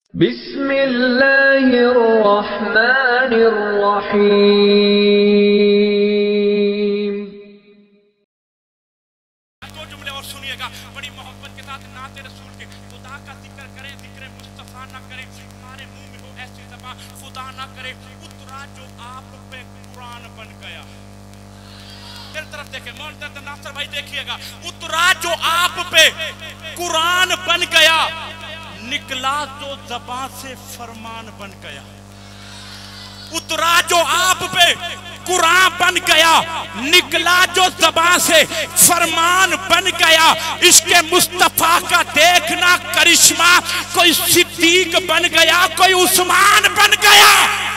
بسم اللہ الرحمن الرحیم۔ دو جملے اور سنیے گا بڑی محبت کے ساتھ نعت رسول کے۔ خدا کا ذکر کریں، ذکر مصطفیٰ نہ کریں، ہمارے منہ میں ہو ایسی زبان خدا نہ کرے۔ اترا جو آپ پہ قرآن بن گیا۔ تیرے طرف دیکھیں مولانا ناصر بھائی، دیکھیے گا۔ اترا جو آپ پہ قرآن بن گیا، نکلا جو زبان سے فرمان بن گیا۔ اترا جو آپ پہ قرآن بن گیا، نکلا جو زبان سے فرمان بن گیا۔ عشق مصطفیٰ کا دیکھنا کرشمہ، کوئی صدیق بن گیا، کوئی عثمان بن گیا۔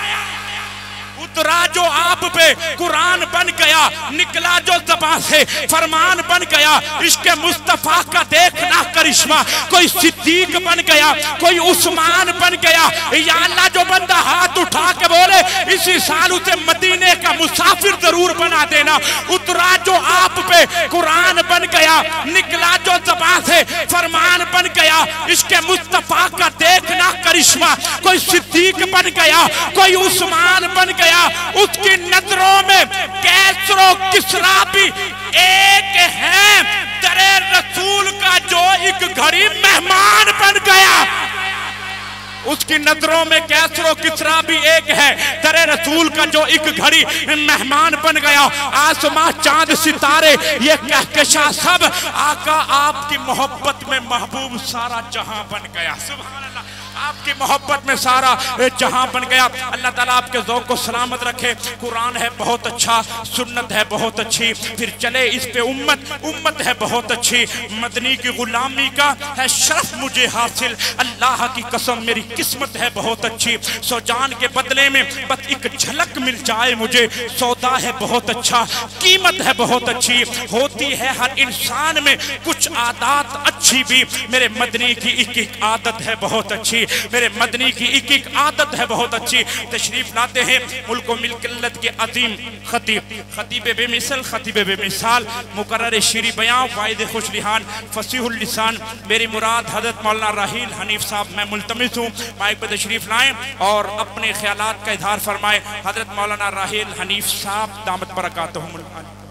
اترا جو آپ پہ قرآن بن گیا، نکلا جو زبان سے فرمان بن گیا۔ عشق مصطفیٰ کا دیکھنا کرشمہ، کوئی صدیق بن گیا، کوئی عثمان بن گیا۔ یا اللہ، جو بندہ ہاتھ اٹھا کے بولے اسی سال اسے مدینے کا مسافر ضرور بنا دینا۔ اترا جو آپ پہ قرآن بن گیا، نکلا جو زبان سے فرمان بن گیا۔ عشق مصطفیٰ کا دیکھنا کرشمہ، کوئی صدیق بن گیا، کوئی عثمان بن گیا۔ اس کی نظروں میں کیسر و کسریٰ بھی ایک ہے، در رسول کا جو ایک گھڑی مہمان بن گیا۔ اس کی نظروں میں کیسر و کسریٰ بھی ایک ہے، در رسول کا جو ایک گھڑی مہمان بن گیا۔ آسماں چاند ستارے یہ کہکشاں سب، آقا آپ کی محبت میں محبوب سارا جہاں بن گیا۔ سبحان اللہ، آپ کی محبت میں سارا جہاں بن گیا۔ اللہ تعالیٰ آپ کے ذوق کو سلامت رکھے۔ قرآن ہے بہت اچھا، سنت ہے بہت اچھی، پھر چلے اس پہ امت ہے بہت اچھی۔ مدنی کی غلامی کا ہے شرف مجھے حاصل، اللہ کی قسم میری قسمت ہے بہت اچھی۔ سو جان کے بدلے میں بس ایک جھلک مل جائے مجھے، سودا ہے بہت اچھا، قیمت ہے بہت اچھی۔ ہوتی ہے ہر انسان میں کچھ عادات اچھی بھی، میرے مدنی کی ایک ایک عادت ہے بہت اچھی، میرے مدنی کی ایک ایک عادت ہے بہت اچھی۔ تشریف لاتے ہیں ملک و ملت کے عظیم خطیب بے مثل، خطیب بے مثال، مقرر شیریں بیان، واعظ خوش لحان، فصیح اللسان، میری مراد حضرت مولانا راحیل حنیف صاحب، میں ملتمس ہوں مائک پہ تشریف لائیں اور اپنے خیالات کا اظہار فرمائیں۔ حضرت مولانا راحیل حنیف صاحب دامت برکاتہم۔